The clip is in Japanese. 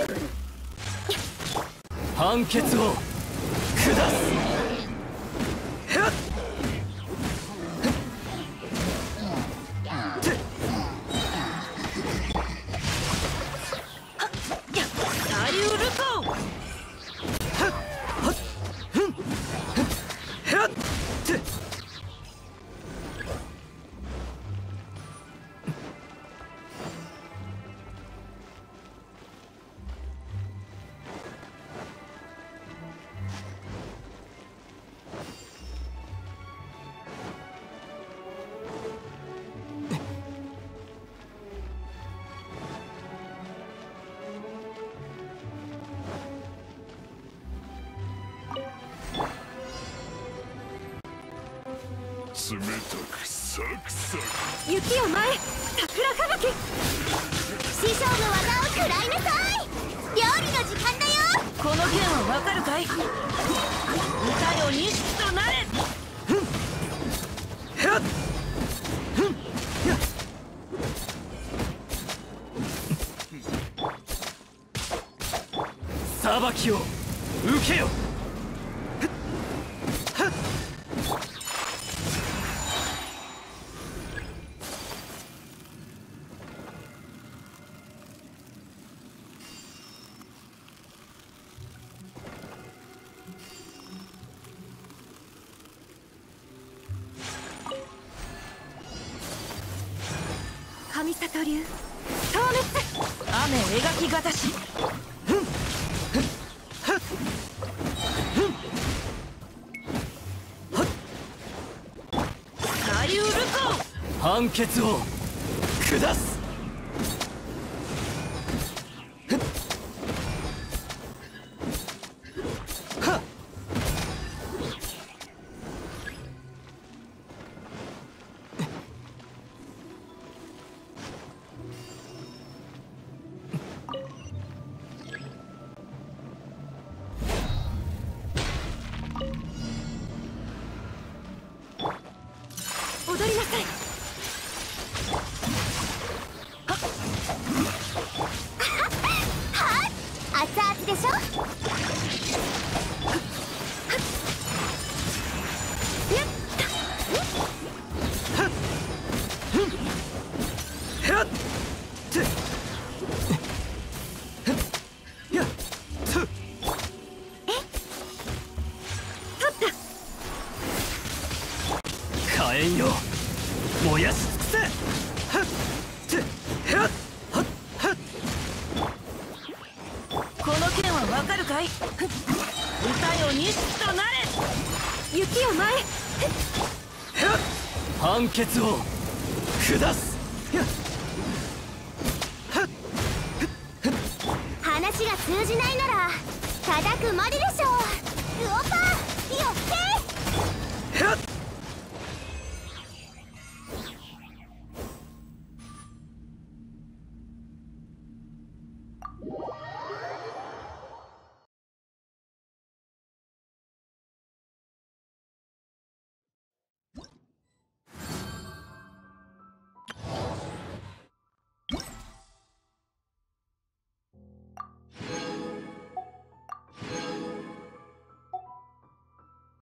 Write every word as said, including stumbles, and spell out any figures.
判決を下す。 冷たくサクサク。 雪を前、桜吹雪。師匠の技を食らいなさい。料理の時間だよ。 この件はわかるかい。歌よ錦となれ。 裁きを受けよ。 上里流消滅。 雨描きがたし。左右ルコ。 判決を下す。 踊りなさい。はっ熱々でしょ。 火炎よ、燃やし尽くせ。 この件はわかるかい。歌よ錦となれ。 雪を前。 判決を下す。 話が通じないなら叩くまででしょう。ウオパー。